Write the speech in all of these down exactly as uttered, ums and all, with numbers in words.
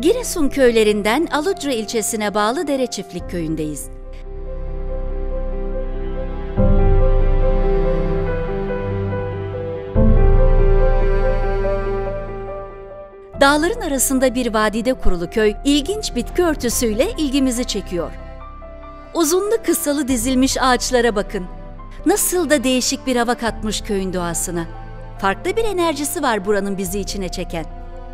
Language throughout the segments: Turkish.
Giresun köylerinden Alucra ilçesine bağlı Dereçiftlik köyündeyiz. Dağların arasında bir vadide kurulu köy, ilginç bitki örtüsüyle ilgimizi çekiyor. Uzunlu kısalı dizilmiş ağaçlara bakın. Nasıl da değişik bir hava katmış köyün doğasına. Farklı bir enerjisi var buranın bizi içine çeken.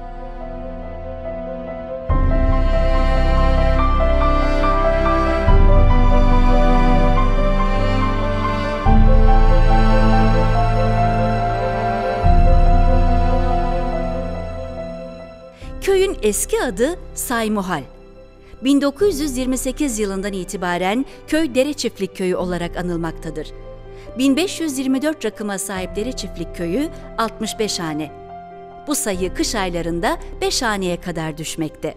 Köyün eski adı Saymuhal. bin dokuz yüz yirmi sekiz yılından itibaren köy Dereçiftlik köyü olarak anılmaktadır. bin beş yüz yirmi dört rakıma sahip Dereçiftlik köyü altmış beş hane. Bu sayı kış aylarında beş haneye kadar düşmekte.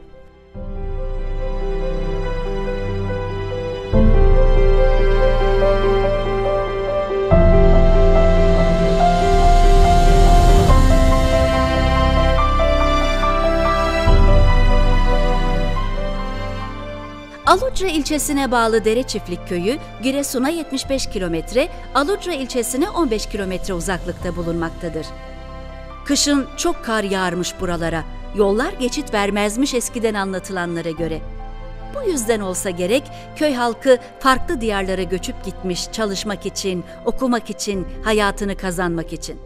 Alucra ilçesine bağlı Dereçiftlik köyü, Giresun'a yetmiş beş kilometre, Alucra ilçesine on beş kilometre uzaklıkta bulunmaktadır. Kışın çok kar yağarmış buralara, yollar geçit vermezmiş eskiden anlatılanlara göre. Bu yüzden olsa gerek köy halkı farklı diyarlara göçüp gitmiş çalışmak için, okumak için, hayatını kazanmak için.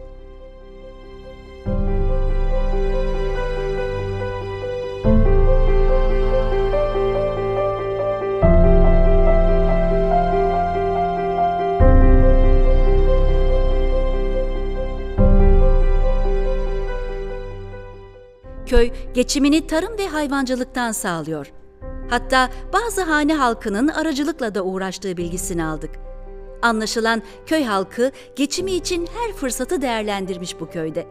Köy geçimini tarım ve hayvancılıktan sağlıyor. Hatta bazı hane halkının aracılıkla da uğraştığı bilgisini aldık. Anlaşılan köy halkı geçimi için her fırsatı değerlendirmiş bu köyde.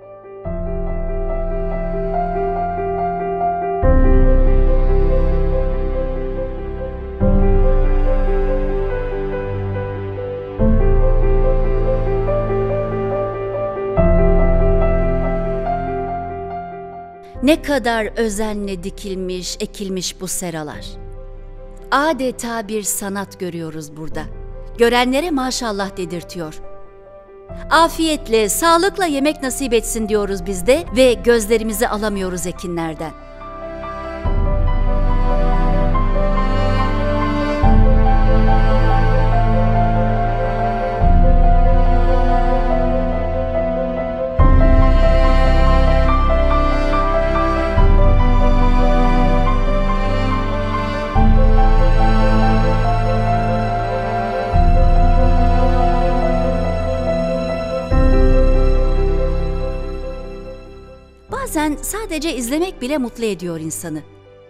Ne kadar özenle dikilmiş, ekilmiş bu seralar. Adeta bir sanat görüyoruz burada. Görenlere maşallah dedirtiyor. Afiyetle, sağlıkla yemek nasip etsin diyoruz biz de ve gözlerimizi alamıyoruz ekinlerden. Bazen sadece izlemek bile mutlu ediyor insanı.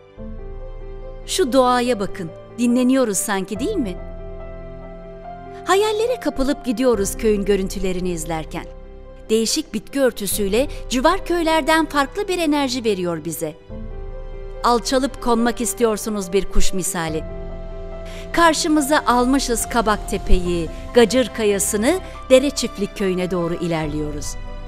Şu doğaya bakın, dinleniyoruz sanki değil mi? Hayallere kapılıp gidiyoruz köyün görüntülerini izlerken. Değişik bitki örtüsüyle civar köylerden farklı bir enerji veriyor bize. Alçalıp konmak istiyorsunuz bir kuş misali. Karşımıza almışız Kabaktepe'yi, Gacır Kayası'nı, Dereçiftlik köyüne doğru ilerliyoruz.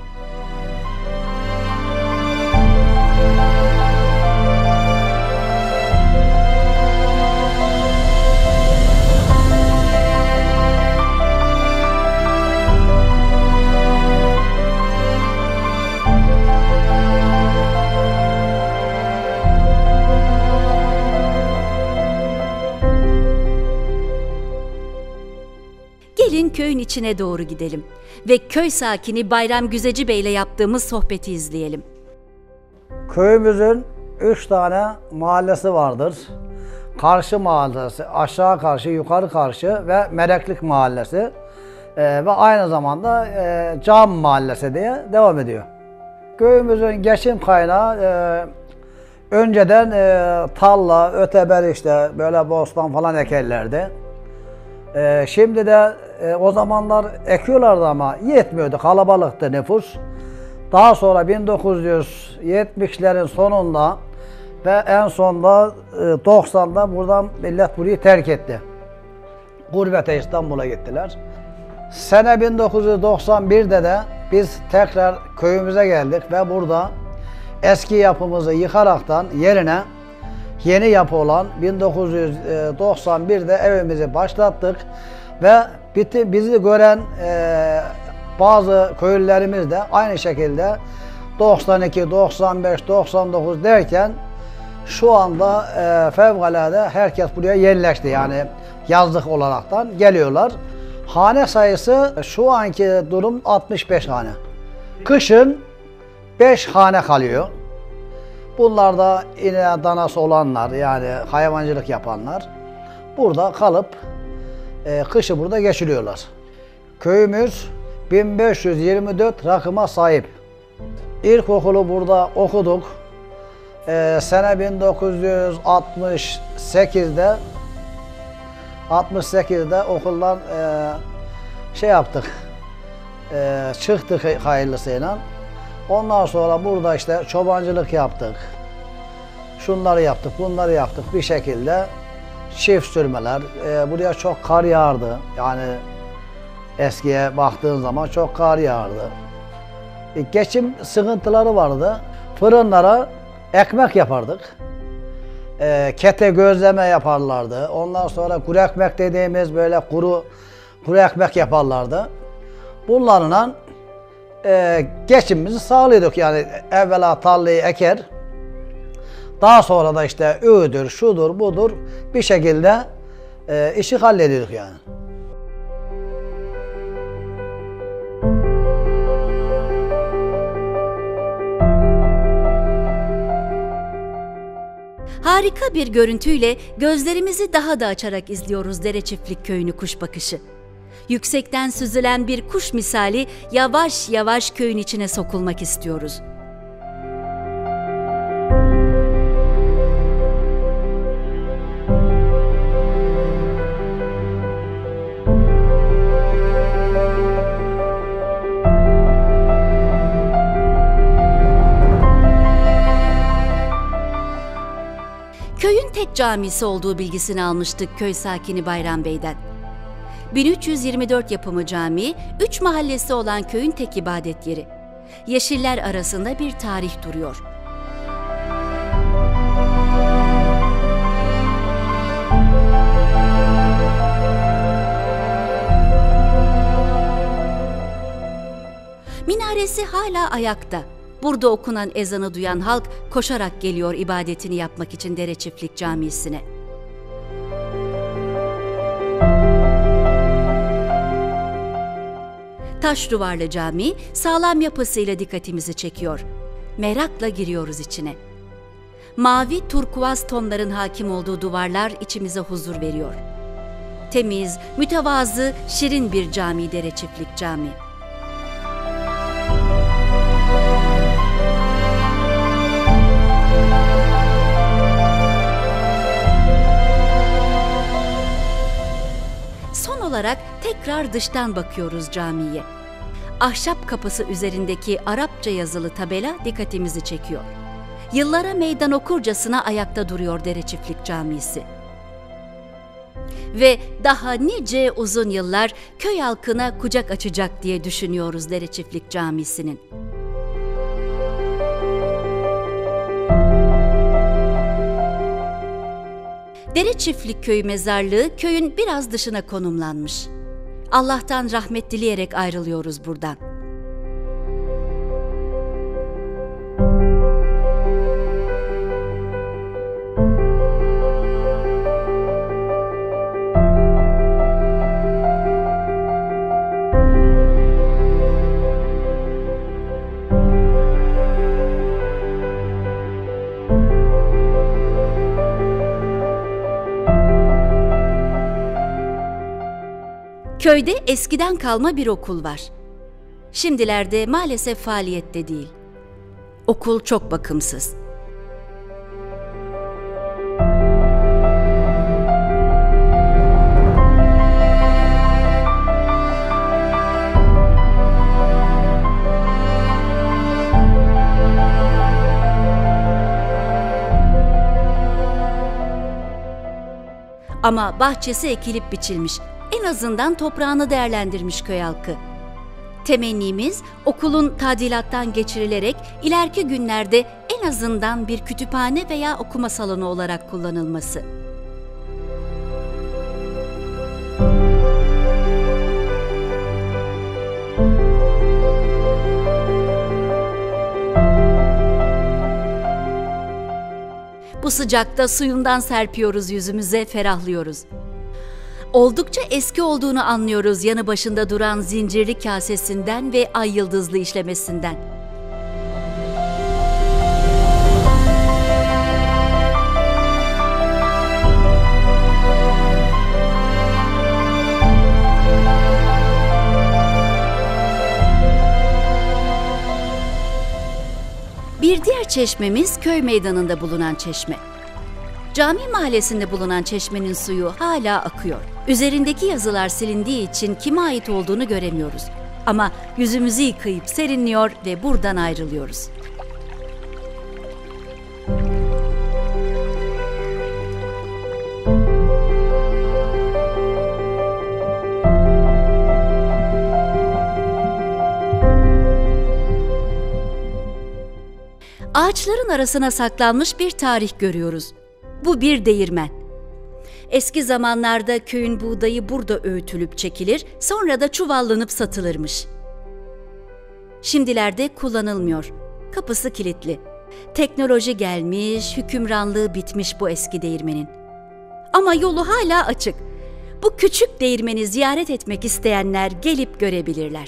Gelin köyün içine doğru gidelim ve köy sakini Bayram Güzeci Bey ile yaptığımız sohbeti izleyelim. Köyümüzün üç tane mahallesi vardır. Karşı mahallesi, aşağı karşı, yukarı karşı ve Mereklik mahallesi ee, ve aynı zamanda e, Cam mahallesi diye devam ediyor. Köyümüzün geçim kaynağı e, önceden e, tarla, öteber işte böyle bostan falan ekerlerdi. E, şimdi de e, o zamanlar ekiyorlardı ama yetmiyordu, kalabalıktı nüfus. Daha sonra bin dokuz yüz yetmişlerin sonunda ve en sonunda e, doksanda buradan millet burayı terk etti. Gurbete İstanbul'a gittiler. Sene bin dokuz yüz doksan bir'de de biz tekrar köyümüze geldik ve burada eski yapımızı yıkaraktan yerine yeni yapı olan bin dokuz yüz doksan bir'de evimizi başlattık ve bizi gören e, bazı köylülerimiz de aynı şekilde doksan iki, doksan beş, doksan dokuz derken şu anda e, fevkalade herkes buraya yerleşti, yani yazlık olaraktan geliyorlar. Hane sayısı şu anki durum altmış beş hane. Kışın beş hane kalıyor. Bunlar da ineği danası olanlar, yani hayvancılık yapanlar burada kalıp e, kışı burada geçiriyorlar. Köyümüz bin beş yüz yirmi dört rakıma sahip. İlkokulu burada okuduk. Ee, sene bin dokuz yüz altmış sekiz'de altmış sekiz'de okuldan e, şey yaptık, e, çıktık hayırlısıyla. Ondan sonra burada işte çobancılık yaptık. Şunları yaptık, bunları yaptık bir şekilde. Çift sürmeler, e, buraya çok kar yağardı. Yani eskiye baktığın zaman çok kar yağardı. E, geçim sıkıntıları vardı. Fırınlara ekmek yapardık. E, kete gözleme yaparlardı. Ondan sonra kuru ekmek dediğimiz böyle kuru kuru ekmek yaparlardı. Bunlarla e, geçimimizi sağlıyorduk, yani evvela tarlayı eker. Daha sonra da işte öğüdür, şudur, budur bir şekilde e, işi hallediyorduk yani. Harika bir görüntüyle gözlerimizi daha da açarak izliyoruz Dereçiftlik Köyü'nü kuş bakışı. Yüksekten süzülen bir kuş misali yavaş yavaş köyün içine sokulmak istiyoruz. Köyün tek camisi olduğu bilgisini almıştık köy sakini Bayram Bey'den. bin üç yüz yirmi dört yapımı cami, üç mahallesi olan köyün tek ibadet yeri. Yeşiller arasında bir tarih duruyor. Minaresi hala ayakta. Burada okunan ezanı duyan halk koşarak geliyor ibadetini yapmak için Dereçiftlik Camisi'ne. Taş duvarlı cami sağlam yapısıyla dikkatimizi çekiyor. Merakla giriyoruz içine. Mavi turkuaz tonların hakim olduğu duvarlar içimize huzur veriyor. Temiz, mütevazı, şirin bir cami Dereçiftlik Camii. Son olarak tekrar dıştan bakıyoruz camiye. Ahşap kapısı üzerindeki Arapça yazılı tabela dikkatimizi çekiyor. Yıllara meydan okurcasına ayakta duruyor Dereçiftlik Camisi. Ve daha nice uzun yıllar köy halkına kucak açacak diye düşünüyoruz Dereçiftlik Camisi'nin. Dereçiftlik Köyü mezarlığı köyün biraz dışına konumlanmış. Allah'tan rahmet dileyerek ayrılıyoruz buradan. Köyde eskiden kalma bir okul var. Şimdilerde maalesef faaliyette değil. Okul çok bakımsız. Ama bahçesi ekilip biçilmiş. En azından toprağını değerlendirmiş köy halkı. Temennimiz okulun tadilattan geçirilerek ileriki günlerde en en azından bir kütüphane veya okuma salonu olarak kullanılması. Bu sıcakta suyundan serpiyoruz yüzümüze, ferahlıyoruz. Oldukça eski olduğunu anlıyoruz yanı başında duran zincirli kasesinden ve ay yıldızlı işlemesinden. Bir diğer çeşmemiz köy meydanında bulunan çeşme. Cami mahallesinde bulunan çeşmenin suyu hala akıyor. Üzerindeki yazılar silindiği için kime ait olduğunu göremiyoruz. Ama yüzümüzü yıkayıp serinliyor ve buradan ayrılıyoruz. Ağaçların arasına saklanmış bir tarih görüyoruz. Bu bir değirmen. Eski zamanlarda köyün buğdayı burada öğütülüp çekilir, sonra da çuvallanıp satılırmış. Şimdilerde kullanılmıyor. Kapısı kilitli. Teknoloji gelmiş, hükümranlığı bitmiş bu eski değirmenin. Ama yolu hala açık. Bu küçük değirmeni ziyaret etmek isteyenler gelip görebilirler.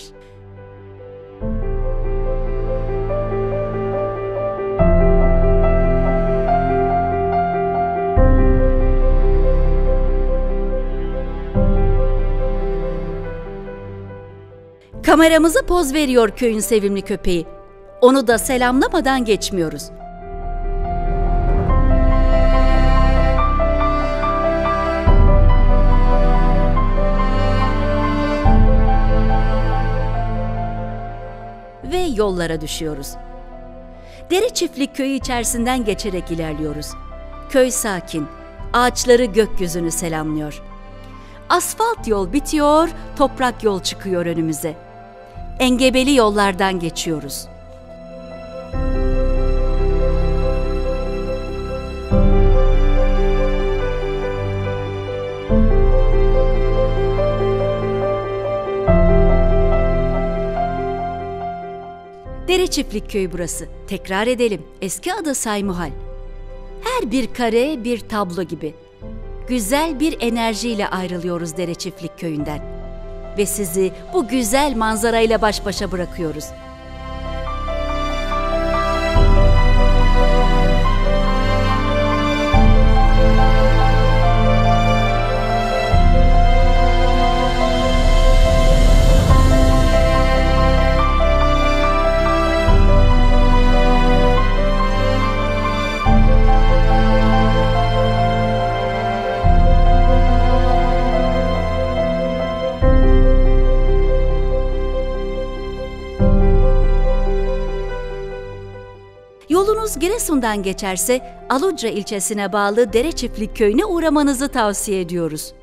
Kameramıza poz veriyor köyün sevimli köpeği. Onu da selamlamadan geçmiyoruz. Ve yollara düşüyoruz. Dereçiftlik köyü içerisinden geçerek ilerliyoruz. Köy sakin, ağaçları gökyüzünü selamlıyor. Asfalt yol bitiyor, toprak yol çıkıyor önümüze. Engebeli yollardan geçiyoruz. Dereçiftlik köyü burası. Tekrar edelim. Eski adı Saymuhal. Her bir kare bir tablo gibi. Güzel bir enerjiyle ayrılıyoruz Dereçiftlik köyünden. Ve sizi bu güzel manzarayla baş başa bırakıyoruz. Yolunuz Giresun'dan geçerse Alucra ilçesine bağlı Dereçiftlik köyüne uğramanızı tavsiye ediyoruz.